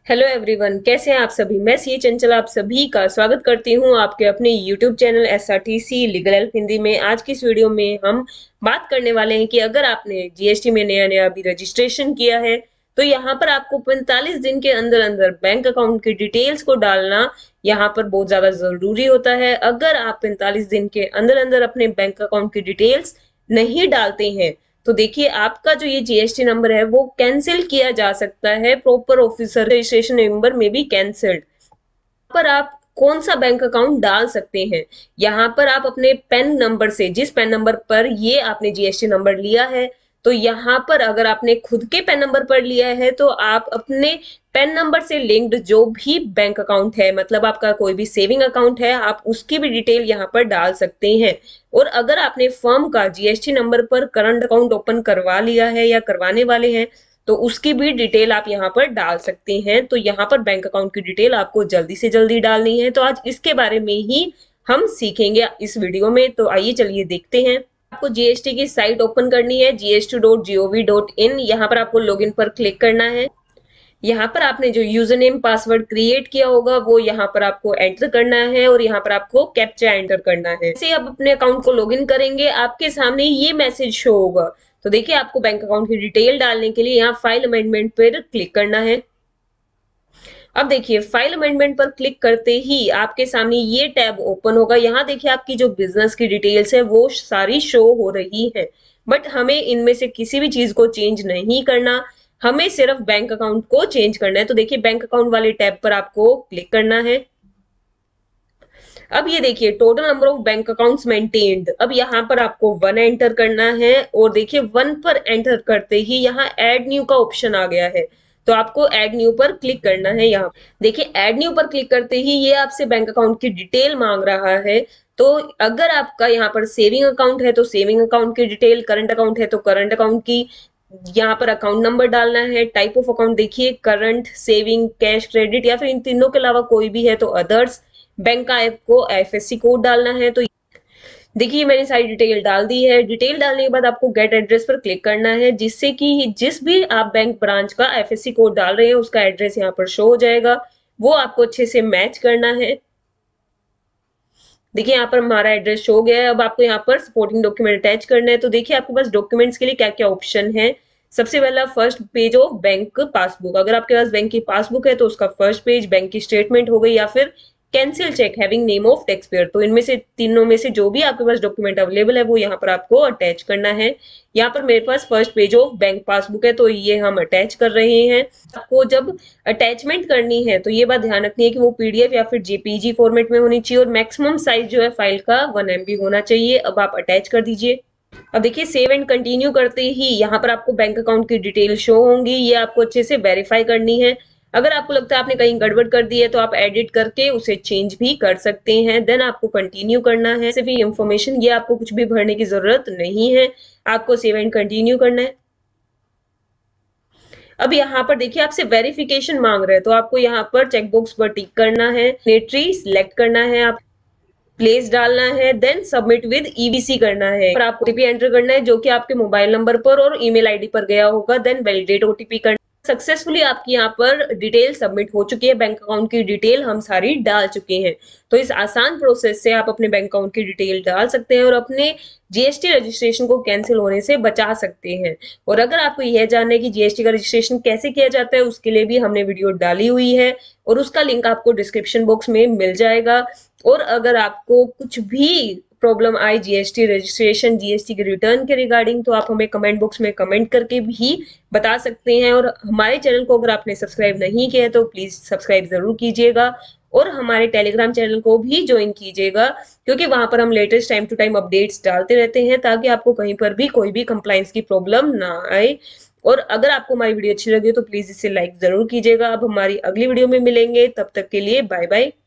Hello everyone, कैसे हैं आप सभी। मैं सी चंचल आप सभी का स्वागत करती हूं आपके अपने YouTube channel SRTC legal help Hindi में। आज की इस वीडियो में हम बात करने वाले हैं कि अगर आपने जीएसटी में नया नया अभी रजिस्ट्रेशन किया है तो यहाँ पर आपको 45 दिन के अंदर अंदर बैंक अकाउंट की डिटेल्स को डालना यहाँ पर बहुत ज्यादा जरूरी होता है। अगर आप 45 दिन के अंदर अंदर अपने बैंक अकाउंट की डिटेल्स नहीं डालते हैं तो देखिए आपका जो ये जीएसटी नंबर है वो कैंसिल किया जा सकता है। प्रॉपर ऑफिसर रजिस्ट्रेशन नंबर में भी कैंसिल्ड। पर आप कौन सा बैंक अकाउंट डाल सकते हैं, यहाँ पर आप अपने पेन नंबर से, जिस पेन नंबर पर ये आपने जीएसटी नंबर लिया है, तो यहाँ पर अगर आपने खुद के पेन नंबर पर लिया है तो आप अपने पेन नंबर से लिंक्ड जो भी बैंक अकाउंट है, मतलब आपका कोई भी सेविंग अकाउंट है, आप उसकी भी डिटेल यहाँ पर डाल सकते हैं। और अगर आपने फर्म का जीएसटी नंबर पर करंट अकाउंट ओपन करवा लिया है या करवाने वाले हैं तो उसकी भी डिटेल आप यहाँ पर डाल सकते हैं। तो यहाँ पर बैंक अकाउंट की डिटेल आपको जल्दी से जल्दी डालनी है, तो आज इसके बारे में ही हम सीखेंगे इस वीडियो में। तो आइए चलिए देखते हैं। आपको जीएसटी की साइट ओपन करनी है gst.gov.in। यहाँ पर आपको लॉगिन पर क्लिक करना है। यहाँ पर आपने जो यूजर नेम पासवर्ड क्रिएट किया होगा वो यहाँ पर आपको एंटर करना है और यहाँ पर आपको कैप्चा एंटर करना है। जैसे आप अपने अकाउंट को लॉगिन करेंगे आपके सामने ये मैसेज शो होगा। तो देखिए आपको बैंक अकाउंट की डिटेल डालने के लिए यहाँ फाइल अमेंडमेंट पर क्लिक करना है। अब देखिए फाइल अमेंडमेंट पर क्लिक करते ही आपके सामने ये टैब ओपन होगा। यहाँ देखिए आपकी जो बिजनेस की डिटेल्स है वो सारी शो हो रही है, बट हमें इनमें से किसी भी चीज को चेंज नहीं करना, हमें सिर्फ बैंक अकाउंट को चेंज करना है। तो देखिए बैंक अकाउंट वाले टैब पर आपको क्लिक करना है। अब ये देखिए total number of bank accounts maintained, अब यहाँ पर आपको 1 एंटर करना है और देखिए 1 पर एंटर करते ही यहाँ ऐड न्यू का ऑप्शन आ गया है, तो आपको ऐड न्यू पर क्लिक करना है। यहाँ देखिए ऐड न्यू पर क्लिक करते ही ये आपसे बैंक अकाउंट की डिटेल मांग रहा है। तो अगर आपका यहाँ पर सेविंग अकाउंट है तो सेविंग अकाउंट की डिटेल, करंट अकाउंट है तो करंट अकाउंट की, यहाँ पर अकाउंट नंबर डालना है। टाइप ऑफ अकाउंट देखिए करंट, सेविंग, कैश, क्रेडिट या फिर इन तीनों के अलावा कोई भी है तो अदर्स। बैंक का आपको आईएफएससी कोड डालना है। तो देखिए मैंने सारी डिटेल डाल दी है। डिटेल डालने के बाद आपको गेट एड्रेस पर क्लिक करना है, जिससे कि जिस भी आप बैंक ब्रांच का आईएफएससी कोड डाल रहे हैं उसका एड्रेस यहाँ पर शो हो जाएगा, वो आपको अच्छे से मैच करना है। देखिए यहाँ पर हमारा एड्रेस शो हो गया है। अब आपको यहाँ पर सपोर्टिंग डॉक्यूमेंट अटैच करना है। तो देखिए आपके पास डॉक्यूमेंट्स के लिए क्या क्या ऑप्शन है। सबसे पहला first page of bank passbook, अगर आपके पास बैंक की पासबुक है तो उसका फर्स्ट पेज, बैंक की स्टेटमेंट हो गई या फिर cancel cheque having name of taxpayer. तो इनमें से तीनों में से जो भी आपके पास डॉक्यूमेंट अवेलेबल है वो यहाँ पर आपको अटैच करना है। यहाँ पर मेरे पास first page of bank passbook है तो ये हम अटैच कर रहे हैं। आपको जब अटैचमेंट करनी है तो ये बात ध्यान रखनी है कि वो पीडीएफ या फिर जेपीजी फॉर्मेट में होनी चाहिए और मैक्सिमम साइज जो है फाइल का 1 MB होना चाहिए। अब आप अटैच कर दीजिए। अब देखिए सेव एंड कंटिन्यू करते ही यहाँ पर आपको बैंक अकाउंट की डिटेल शो होंगी, ये आपको अच्छे से वेरीफाई करनी है। अगर आपको लगता है आपने कहीं गड़बड़ कर दी है तो आप एडिट करके उसे चेंज भी कर सकते हैं। देन आपको कंटिन्यू करना है। सिर्फ इंफॉर्मेशन, ये आपको कुछ भी भरने की जरूरत नहीं है, आपको सेव एंड कंटिन्यू करना है। अब यहाँ पर देखिए आपसे वेरिफिकेशन मांग रहे हैं तो आपको यहाँ पर चेकबॉक्स पर टिक करना है, नेटरी सिलेक्ट करना है, आप प्लेस डालना है, देन सबमिट विद ईबीसी करना है। और आपको ओटीपी एंटर करना है जो कि आपके मोबाइल नंबर पर और ईमेल आईडी पर गया होगा। देन वैलिडेट ओटीपी करना। सक्सेसफुली आपकी यहाँ पर डिटेल सबमिट हो चुकी है। बैंक अकाउंट की डिटेल हम सारी डाल चुके हैं। तो इस आसान प्रोसेस से आप अपने बैंक अकाउंट की डिटेल डाल सकते हैं और अपने जीएसटी रजिस्ट्रेशन को कैंसिल होने से बचा सकते हैं। और अगर आपको यह जानना है कि जीएसटी का रजिस्ट्रेशन कैसे किया जाता है उसके लिए भी हमने वीडियो डाली हुई है और उसका लिंक आपको डिस्क्रिप्शन बॉक्स में मिल जाएगा। और अगर आपको कुछ भी प्रॉब्लम आई जीएसटी रजिस्ट्रेशन, जीएसटी के रिटर्न के रिगार्डिंग, तो आप हमें कमेंट बॉक्स में कमेंट करके भी बता सकते हैं। और हमारे चैनल को अगर आपने सब्सक्राइब नहीं किया है तो प्लीज सब्सक्राइब जरूर कीजिएगा और हमारे टेलीग्राम चैनल को भी ज्वाइन कीजिएगा, क्योंकि वहां पर हम latest time to time updates डालते रहते हैं ताकि आपको कहीं पर भी कोई भी कंप्लाइंस की प्रॉब्लम ना आए। और अगर आपको हमारी वीडियो अच्छी लगी तो प्लीज इसे लाइक जरूर कीजिएगा। अब हमारी अगली वीडियो में मिलेंगे, तब तक के लिए बाय बाय।